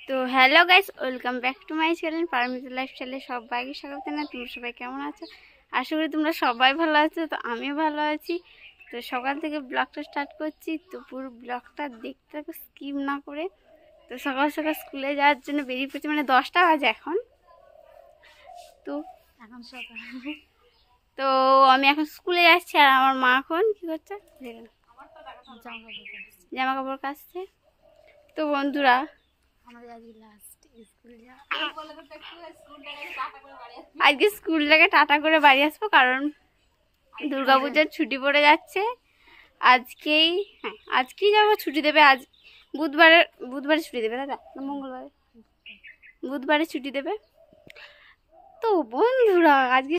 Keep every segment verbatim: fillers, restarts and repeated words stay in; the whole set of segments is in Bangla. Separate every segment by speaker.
Speaker 1: তো hello guys, welcome back to my channel Paromita লাইফস্টাইলে সবাইকে স্বাগত জানাই। তোমরা সবাই কেমন আছো? আশা করি তোমরা সবাই ভালো আছো। তো আমিও ভালো আছি। তো সকাল থেকে ব্লগটা স্টার্ট করছি, তো পুরো ব্লগটা দেখতে থাকো স্কিপ না করে। তো সকাল সকাল স্কুলে যাওয়ার জন্য বেরিয়ে পড়ছি, মানে দশটা বাজে এখন। তো এখন সকাল তো আমি এখন স্কুলে যাচ্ছি, আর আমার মা এখন কী করছে, জামা কাপড় কাচছে। তো বন্ধুরা, আজকে স্কুলটাকে টাটা করে বাড়ি আসবো, কারণ দুর্গাপূজার ছুটি পড়ে যাচ্ছে আজকেই। হ্যাঁ, আজকেই যাবো, ছুটি দেবে আজ বুধবারে। বুধবারে ছুটি দেবে দাদা, মঙ্গলবারে বুধবারে ছুটি দেবে। তো বন্ধুরা আজকে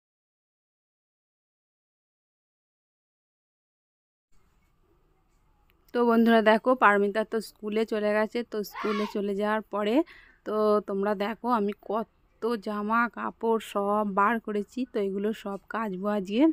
Speaker 2: তো বন্ধুরা দেখো, পারমিতা তো স্কুলে চলে গেছে। তো স্কুলে চলে যাওয়ার পরে তো তোমরা দেখো আমি কত জামা কাপড় সব বার করেছি। তো এগুলো সব কাচবো আজকে।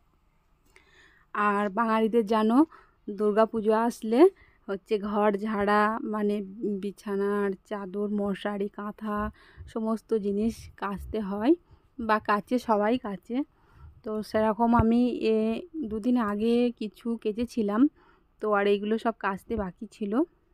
Speaker 2: আর বাঙালিদের জানো, দুর্গা পুজো আসলে হচ্ছে ঘর ঝাড়া, মানে বিছানার চাদর মশারি কাঁথা সমস্ত জিনিস কাচতে হয়, বা কাচে, সবাই কাচে। তো সেরকম আমি এ দুদিন আগে কিছু কেচেছিলাম। তো আর এইগুলো সব কাচতে বাকি ছিল।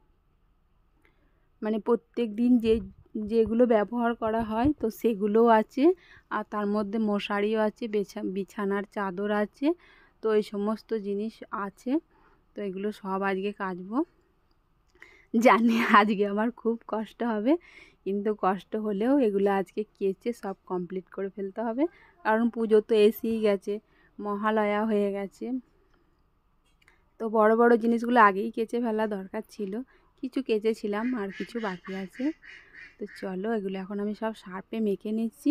Speaker 2: মানে প্রত্যেক দিন যে যেগুলো ব্যবহার করা হয় তো সেগুলোও আছে, আর তার মধ্যে মশারিও আছে, বিছানার চাদর আছে। তো এই সমস্ত জিনিস আছে। তো এগুলো সব আজকে কাচবো। জানি আজকে আমার খুব কষ্ট হবে, কিন্তু কষ্ট হলেও এগুলো আজকে কেচে সব কমপ্লিট করে ফেলতে হবে। কারণ পুজো তো এসেই গেছে, মহালয়া হয়ে গেছে। তো বড় বড় জিনিসগুলো আগেই কেচে ফেলা দরকার ছিল। কিছু কেচেছিলাম, আর কিছু বাকি আছে। তো চলো, এগুলো এখন আমি সব সার্ফে মেখে নিচ্ছি।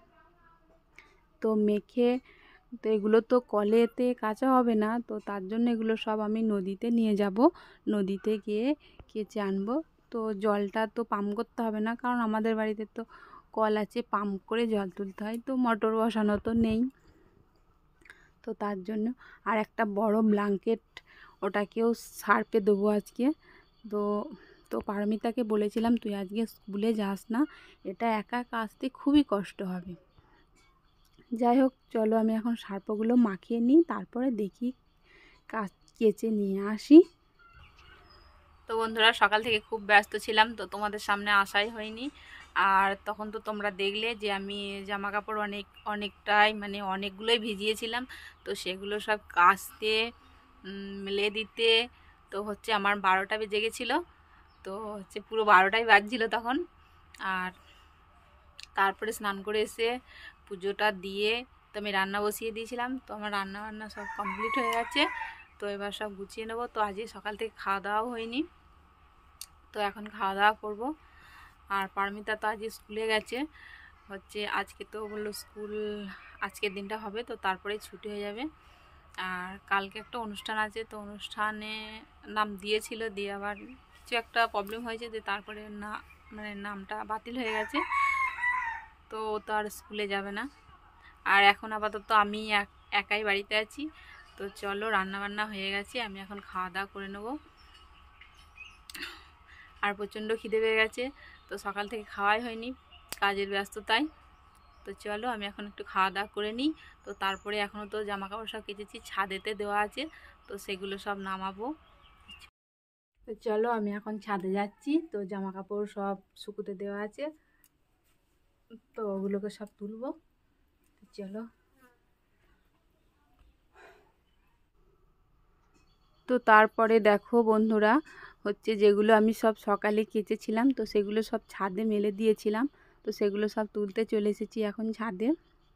Speaker 2: তো মেখে তো এগুলো তো কলেতে কাচা হবে না, তো তার জন্য এগুলো সব আমি নদীতে নিয়ে যাব। নদীতে গিয়ে কেচে আনবো। তো জলটা তো পাম্প করতে হবে না, কারণ আমাদের বাড়িতে তো কল আছে, পাম্প করে জল তুলতে হয়। তো মোটর বসানো তো নেই। তো তার জন্য আর একটা বড় ব্ল্যাঙ্কেট, ওটাকেও সার্ফে দেবো আজকে। তো তো পারমিতাকে বলেছিলাম তুই আজকে স্কুলে যাস না, এটা একা কাচতে খুবই কষ্ট হবে। যাই হোক, চলো আমি এখন সার্ফগুলো মাখিয়ে নিই, তারপরে দেখি কাচ কেচে নিয়ে আসি। তো বন্ধুরা, সকাল থেকে খুব ব্যস্ত ছিলাম, তো তোমাদের সামনে আসাই হয়নি। আর তখন তো তোমরা দেখলে যে আমি জামা কাপড় অনেক অনেকটাই মানে অনেকগুলোই ভিজিয়েছিলাম। তো সেগুলো সব কাচতে মেলে দিতে তো হচ্ছে আমার বারোটা বেজে গেছিলো। তো হচ্ছে পুরো বারোটাই বাজছিল তখন। আর তারপরে স্নান করে এসে পুজোটা দিয়ে তো আমি রান্না বসিয়ে দিয়েছিলাম। তো আমার রান্না বান্না সব কমপ্লিট হয়ে গেছে। তো এবার সব গুছিয়ে নেবো। তো আজকে সকাল থেকে খাওয়া দাওয়াও হয়নি, তো এখন খাওয়া দাওয়া করবো। আর পারমিতা তো আজকে স্কুলে গেছে, হচ্ছে আজকে তো বললো স্কুল আজকের দিনটা হবে, তো তারপরে ছুটি হয়ে যাবে। আর কালকে একটা অনুষ্ঠান আছে, তো অনুষ্ঠানে নাম দিয়েছিল, দিয়ে আবার কিছু একটা প্রবলেম হয়েছে, যে তারপরে না মানে নামটা বাতিল হয়ে গেছে। তো ও তো আর স্কুলে যাবে না। আর এখন আপাতত আমি একাই বাড়িতে আছি। তো চলো, রান্না বান্না হয়ে গেছে, আমি এখন খাওয়া দাওয়া করে নেবো। আর প্রচণ্ড খিদে পেয়ে গেছে, তো সকাল থেকে খাওয়াই হয়নি, কাজের ব্যস্ততায়। তো চলো আমি এখন একটু খাওয়া দাওয়া করে নিই। তো তারপরে এখনও তো জামা কাপড় সব কেচেছি, ছাদেতে দেওয়া আছে, তো সেগুলো সব নামাবো। তো চলো আমি এখন ছাদে যাচ্ছি। তো জামা কাপড় সব শুকুতে দেওয়া আছে, তো ওগুলোকে সব তুলবো। চলো। তো তারপরে দেখো বন্ধুরা, হচ্ছে যেগুলো আমি সব সকালে কেচেছিলাম, তো সেগুলো সব ছাদে মেলে দিয়েছিলাম। তো সেগুলো সব তুলতে চলে এসেছি এখন ছাদে।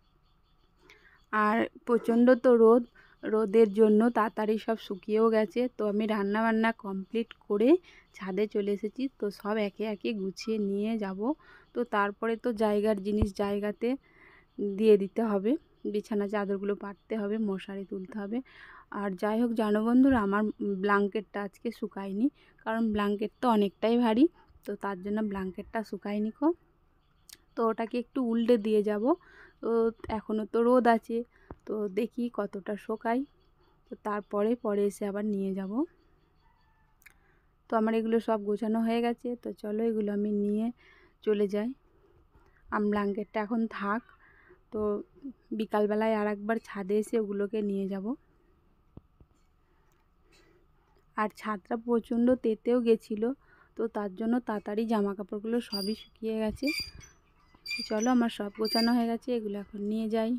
Speaker 2: আর প্রচণ্ড তো রোদ, রোদের জন্য তাড়াতাড়ি সব শুকিয়েও গেছে। তো আমি রান্না বান্না কমপ্লিট করে ছাদে চলে এসেছি। তো সব একে একে গুছিয়ে নিয়ে যাব। তো তারপরে তো জায়গার জিনিস জায়গাতে দিয়ে দিতে হবে, বিছানা চাদরগুলো পাততে হবে, মশারি তুলতে হবে। আর যাই হোক জানো বন্ধুরা, আমার ব্ল্যাঙ্কেটটা আজকে শুকায়নি, কারণ ব্ল্যাঙ্কেট তো অনেকটাই ভারী। তো তার জন্য ব্ল্যাঙ্কেটটা শুকায়নি কো। তো ওটাকে একটু উল্টে দিয়ে যাব। তো এখনও তো রোদ আছে, তো দেখি কতটা শোকাই। তো তারপরে পরে এসে আবার নিয়ে যাব। তো আমার এগুলো সব গোছানো হয়ে গেছে। তো চলো এগুলো আমি নিয়ে চলে যাই। আম ব্ল্যাঙ্কেটটা এখন থাক, তো বিকালবেলায় আর একবার ছাদে এসে ওগুলোকে নিয়ে যাব। আর ছাদটা প্রচণ্ড তেতেও গেছিলো, তো তার জন্য তাড়াতাড়ি জামা কাপড়গুলো সবই শুকিয়ে গেছে। চলো আমার সব গোছানো হয়ে গেছে, এগুলো এখন নিয়ে যাই।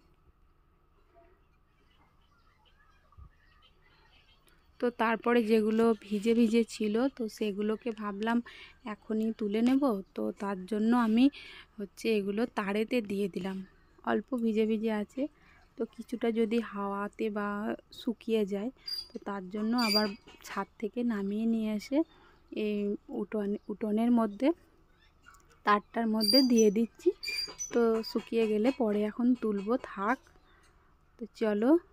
Speaker 2: তো তারপরে যেগুলো ভিজে ভিজে ছিল তো সেগুলোকে ভাবলাম এখনই তুলে নেব। তো তার জন্য আমি হচ্ছে এগুলো তারেতে দিয়ে দিলাম। অল্প ভিজে ভিজে আছে, তো কিছুটা যদি হাওয়াতে বা শুকিয়ে যায় তো তার জন্য আবার ছাদ থেকে নামিয়ে নিয়ে এসে এই উঠোন উঠোনের মধ্যে তারটার মধ্যে দিয়ে দিচ্ছি। তো শুকিয়ে গেলে পরে এখন তুলবো, থাক। তো চলো